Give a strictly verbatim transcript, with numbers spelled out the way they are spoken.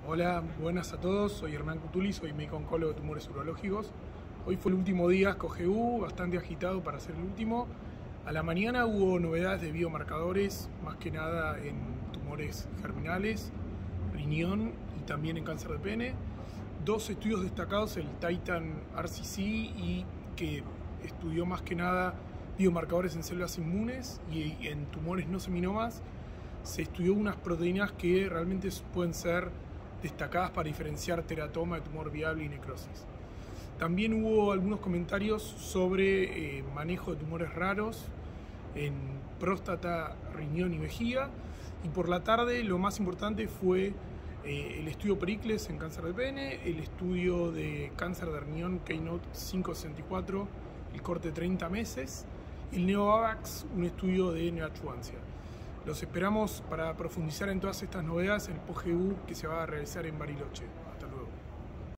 Hola, buenas a todos, soy Hernán Cutuli, soy médico oncólogo de tumores urológicos. Hoy fue el último día con G U, bastante agitado para ser el último. A la mañana hubo novedades de biomarcadores, más que nada en tumores germinales, riñón y también en cáncer de pene. Dos estudios destacados, el Titan R C C, y que estudió más que nada biomarcadores en células inmunes y en tumores no seminomas. Se estudió unas proteínas que realmente pueden ser destacadas para diferenciar teratoma de tumor viable y necrosis. También hubo algunos comentarios sobre eh, manejo de tumores raros en próstata, riñón y vejiga. Y por la tarde lo más importante fue eh, el estudio Pericles en cáncer de pene, el estudio de cáncer de riñón Keynote quinientos sesenta y cuatro, el corte treinta meses, y el NeoVavax, un estudio de neoadjuvancia. Los esperamos para profundizar en todas estas novedades en el post G U que se va a realizar en Bariloche. Hasta